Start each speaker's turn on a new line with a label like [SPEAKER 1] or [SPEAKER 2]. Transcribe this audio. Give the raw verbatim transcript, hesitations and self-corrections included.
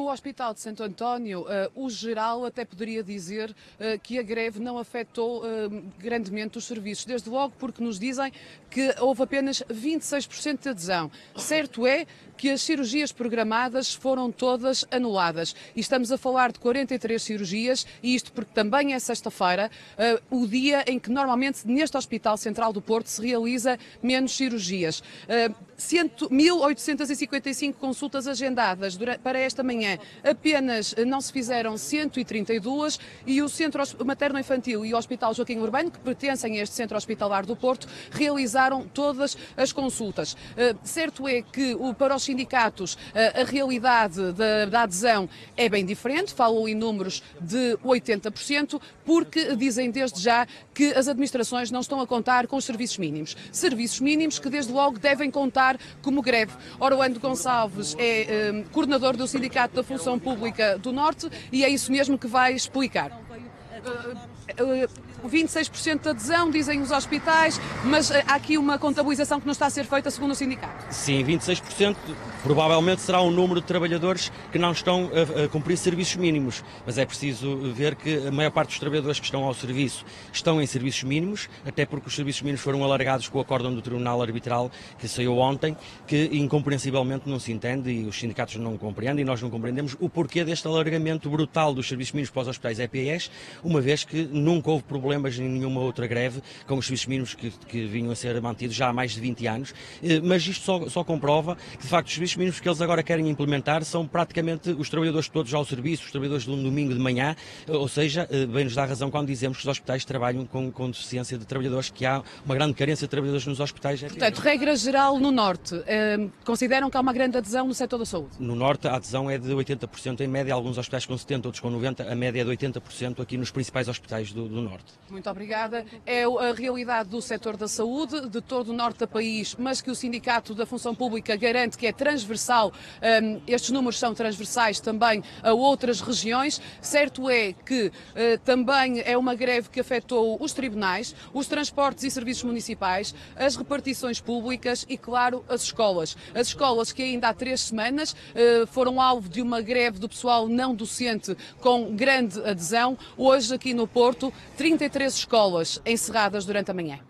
[SPEAKER 1] No Hospital de Santo António, uh, o geral até poderia dizer uh, que a greve não afetou uh, grandemente os serviços, desde logo porque nos dizem que houve apenas vinte e seis por cento de adesão. Certo é que as cirurgias programadas foram todas anuladas. E estamos a falar de quarenta e três cirurgias, e isto porque também é sexta-feira, uh, o dia em que normalmente neste Hospital Central do Porto se realiza menos cirurgias. Uh, mil oitocentas e cinquenta e cinco consultas agendadas durante, para esta manhã, apenas não se fizeram cento e trinta e duas, e o Centro Materno-Infantil e o Hospital Joaquim Urbano, que pertencem a este Centro Hospitalar do Porto, realizaram todas as consultas. Uh, certo é que o, para os sindicatos uh, a realidade da, da adesão é bem diferente, falam em números de oitenta por cento, porque dizem desde já que as administrações não estão a contar com os serviços mínimos. Serviços mínimos que desde logo devem contar como greve. Ora, o Ando Gonçalves é um, coordenador do Sindicato da Função Pública do Norte e é isso mesmo que vai explicar. Uh, uh, vinte e seis por cento de adesão, dizem os hospitais, mas uh, há aqui uma contabilização que não está a ser feita segundo o sindicato.
[SPEAKER 2] Sim, vinte e seis por cento provavelmente será o número de trabalhadores que não estão a, a cumprir serviços mínimos, mas é preciso ver que a maior parte dos trabalhadores que estão ao serviço estão em serviços mínimos, até porque os serviços mínimos foram alargados com o acórdão do Tribunal Arbitral que saiu ontem, que incompreensivelmente não se entende e os sindicatos não compreendem e nós não compreendemos o porquê deste alargamento brutal dos serviços mínimos para os hospitais E P Es, uma vez que nunca houve problemas em nenhuma outra greve com os serviços mínimos que, que vinham a ser mantidos já há mais de vinte anos, mas isto só, só comprova que de facto os serviços mínimos que eles agora querem implementar são praticamente os trabalhadores todos ao serviço, os trabalhadores de um domingo de manhã, ou seja, bem nos dá razão quando dizemos que os hospitais trabalham com, com deficiência de trabalhadores, que há uma grande carência de trabalhadores nos hospitais.
[SPEAKER 1] Portanto, regra geral no Norte, eh, consideram que há uma grande adesão no setor da saúde?
[SPEAKER 2] No Norte a adesão é de oitenta por cento em média, alguns hospitais com setenta por cento, outros com noventa por cento, a média é de oitenta por cento aqui nos principais hospitais do, do Norte.
[SPEAKER 1] Muito obrigada. É a realidade do setor da saúde, de todo o Norte do país, mas que o Sindicato da Função Pública garante que é transversal. Um, estes números são transversais também a outras regiões. Certo é que uh, também é uma greve que afetou os tribunais, os transportes e serviços municipais, as repartições públicas e, claro, as escolas. As escolas que ainda há três semanas uh, foram alvo de uma greve do pessoal não docente com grande adesão. Hoje, aqui no Porto, trinta e três escolas encerradas durante a manhã.